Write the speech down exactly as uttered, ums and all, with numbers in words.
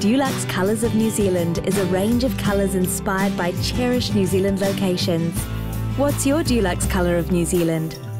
Dulux Colours of New Zealand is a range of colours inspired by cherished New Zealand locations. What's your Dulux colour of New Zealand?